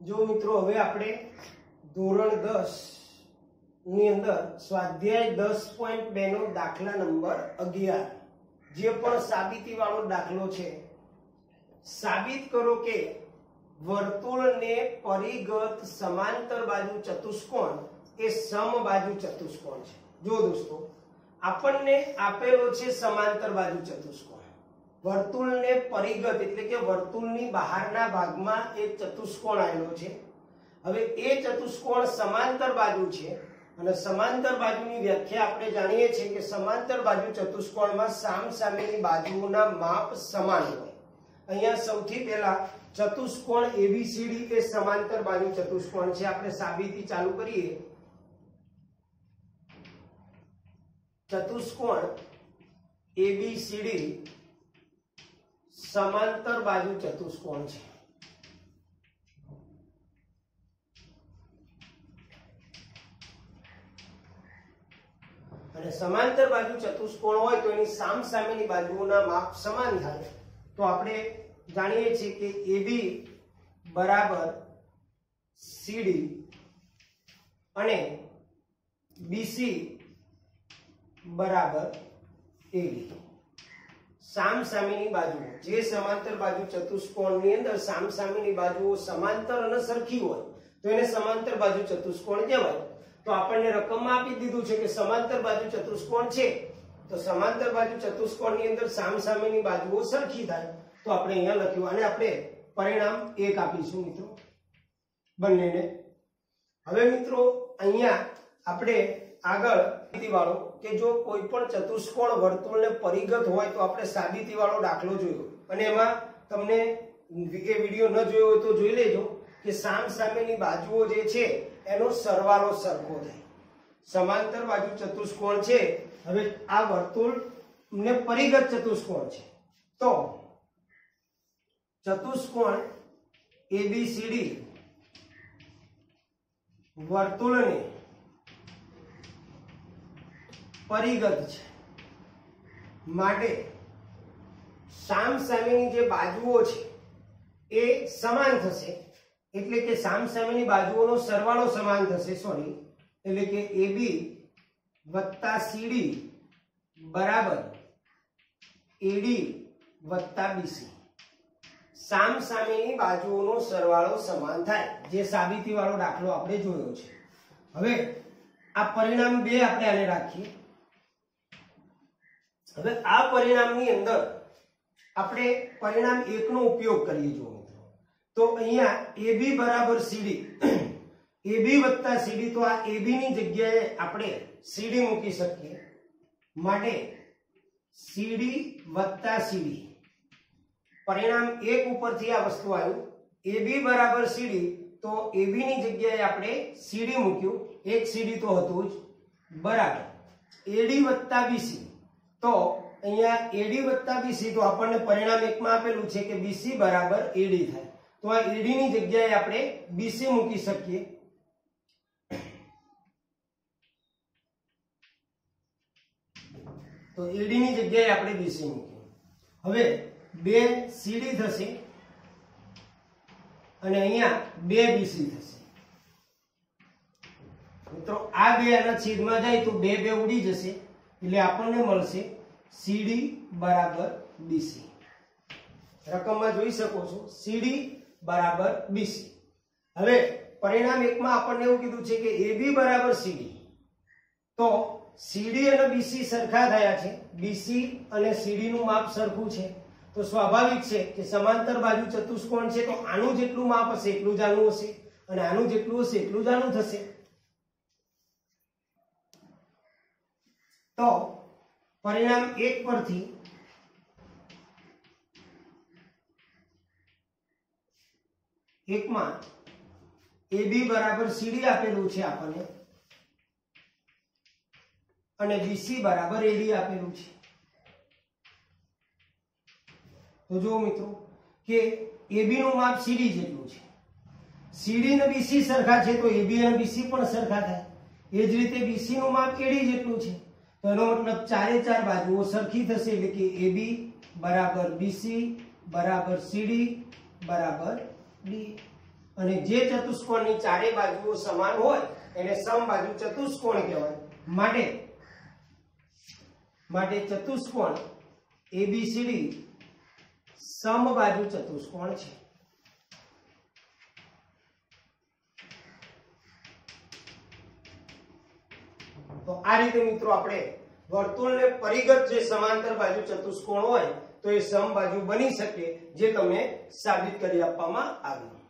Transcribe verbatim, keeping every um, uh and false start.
जो मित्रों हवे आपणे धोरण दस ની અંદર સ્વાધ્યાય દસ પોઈન્ટ બે નો દાખલા નંબર અગિયાર જે પણ સાબિતી વાળો દાખલો છે સાબિત કરો કે વર્તુળને પરિગત સમાંતર બાજુ ચતુષ્કોણ એ સમબાજુ ચતુષ્કોણ છે। જો દોસ્તો આપણને આપેલો છે સમાંતર બાજુ ચતુષ્કોણ, વર્તુળને પરિગત એટલે કે વર્તુળની બહારના ભાગમાં એક ચતુષ્કોણ આવેલો છે। હવે એ ચતુષ્કોણ સમાંતર બાજુ છે અને સમાંતર બાજુની વ્યાખ્યા આપણે જાણીએ છીએ કે સમાંતર બાજુ ચતુષ્કોણમાં સામસામેની બાજુઓના માપ સમાન હોય। અહીંયા સૌથી પહેલા ચતુષ્કોણ એબીસીડી એ સમાંતર બાજુ ચતુષ્કોણ છે। આપણે સાબિતી ચાલુ કરીએ। ચતુષ્કોણ એબીસીડી સમાંતર બાજુ ચતુષ્કોણ છે। અને સમાંતર બાજુ ચતુષ્કોણ હોય તો એની સામસામેની બાજુઓના માપ સમાન થાય। તો આપણે જાણીએ છીએ કે AB બરાબર CD અને BC બરાબર AD। સામસામેની બાજુઓ જે સમાંતર બાજુ ચતુષ્કોણની અંદર સામસામેની બાજુઓ સમાંતર અને સરખી હોય તો એને સમાંતર બાજુ ચતુષ્કોણ કહેવાય। तो આપણને રકમમાં આપી દીધું છે કે સમાંતર બાજુ ચતુષ્કોણ છે તો સમાંતર બાજુ ચતુષ્કોણની અંદર સામસામેની બાજુઓ સરખી થાય તો આપણે અહીંયા લખ્યું અને આપણે પરિણામ એક આપીશું મિત્રો બંનેને। હવે મિત્રો અહીંયા આપણે આગળ સાબિતી વાળો કે જો કોઈ પણ ચતુષ્કોણ વર્તુળને પરિગત હોય તો આપણે સાબિતી વાળો દાખલો જોયો અને એમાં તમને એ વિડિયો ન જોયો હોય તો જોઈ લેજો કે સામસામેની બાજુઓ જે છે એનો સરવાળો સરખો થાય। સમાંતર બાજુ ચતુષ્કોણ છે, હવે આ વર્તુળ ને પરિગત ચતુષ્કોણ છે તો ચતુષ્કોણ એબીસીડી વર્તુળને પરિગત છે માટે સામસામેની જે બાજુઓ છે એ સમાન થશે એટલે કે સામસામેની બાજુઓનો સરવાળો સમાન થશે સોરી એટલે કે AB વત્તા CD બરાબર AD વત્તા BC। સામસામેની બાજુઓનો સરવાળો સમાન થાય જે સાબિતી વાળો દાખલો આપણે જોયો છે। હવે આ પરિણામ બે આપણે આને રાખીએ। હવે આ પરિણામની અંદર આપણે પરિણામ એક નો ઉપયોગ કરીએ। જો तो અહીંયા AB બરાબર CD AB વત્તા CD તો આ AB ની જગ્યાએ આપણે CD મૂકી શકીએ માટે CD વત્તા CD પરિણામ એક ઉપરથી આ વસ્તુ આવ્યું। AB બરાબર CD તો AB ની જગ્યાએ આપણે CD મૂક્યું, એક CD તો હતું જ બરાબર AD વત્તા BC તો અહીંયા AD વત્તા BC તો આપણને પરિણામ એક માં આપેલું છે કે BC બરાબર AD થાય तो आ AD ની જગ્યાએ આપણે BC મૂકી શકીએ। તો AD ની જગ્યાએ આપણે BC મૂકીએ। હવે બે CD થશે અને અહીંયા બે BC થશે। મિત્રો આ બે આના છેદમાં જાય તો બે બે ઉડી જશે એટલે આપણને મળશે CD બરાબર BC। રકમમાં જોઈ શકો છો CD बराबर BC। હવે પરિણામ એક માં આપણને એવું કીધું છે કે AB બરાબર CD તો CD અને BC સરખા થયા છે, BC અને CD નું માપ સરખું છે તો સ્વાભાવિક છે કે સમાંતર બાજુ ચતુષ્કોણ છે તો આનું જેટલું માપ હશે એટલું જ આનું હશે અને આનું જેટલું હશે એટલું જ આનું થશે। તો પરિણામ એક પરથી एक में AB बराबर CD आपेलू छे आपने अने BC बराबर AD आपेलू छे। तो जो मित्रों के AB नु माप CD जेटलुं छे, CD ने BC सरखा छे तो AB અને BC पण सरखा थाय। ए ज रीते BC नु माप AD जेटलुं छे तो एनो मतलब चारे चार बाजुओ सरखी थशे એટલે કે AB बराबर BC बराबर CD बराबर D। અને જે ચતુષ્કોણની ચારે બાજુઓ સમાન હોય એને સમબાજુ ચતુષ્કોણ કહેવાય. માટે માટે ચતુષ્કોણ એબીસીડી સમબાજુ ચતુષ્કોણ છે. તો આ રીતે મિત્રો આપણે વર્તુળને પરિગત જે સમાંતર બાજુ ચતુષ્કોણ હોય તો એ સમબાજુ બની શકે, જે તમને સાબિત કરી આપવામાં આવ્યું.